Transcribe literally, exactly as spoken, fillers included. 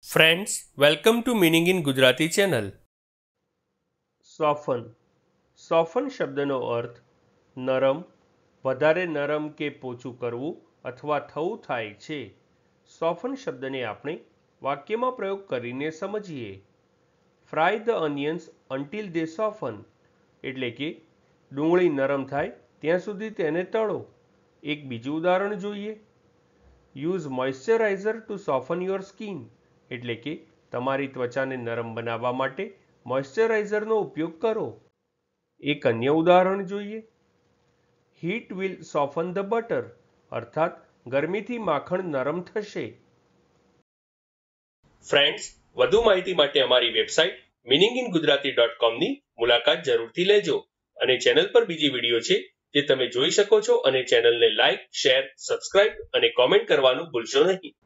Friends, welcome to meaning in Gujarati channel. Soften. Soften શબ્દનો અર્થ નરમ, વધારે નરમ કે પોચું કરવું અથવા થવું થાય છે. સોફન શબ્દને આપણે વાક્યમાં પ્રયોગ કરીને સમજીએ. Fry the onions until they soften, એટલે કે ડુંગળી નરમ થાય ત્યાં સુધી તેને તળો. એક બીજું ઉદાહરણ જોઈએ. Use moisturiser to soften your skin, એટલે કે તમારી ત્વચાને નરમ બનાવવા માટે મોઇશ્ચરાઇઝરનો ઉપયોગ કરો. એક અન્ય ઉદાહરણ જોઈએ. Heat will soften the butter, અર્થાત ગરમીથી માખણ નરમ થશે. ફ્રેન્ડ્સ, વધુ માહિતી માટે અમારી website meaning in Gujarati dot કોમની મુલાકાત જરૂરથી લેજો. અને ચેનલ પર બીજી વિડીયો છે જે તમે જોઈ શકો છો, અને ચેનલને લાઇક, શેર, સબસ્ક્રાઇબ અને કોમેન્ટ કરવાનું ભૂલશો નહીં.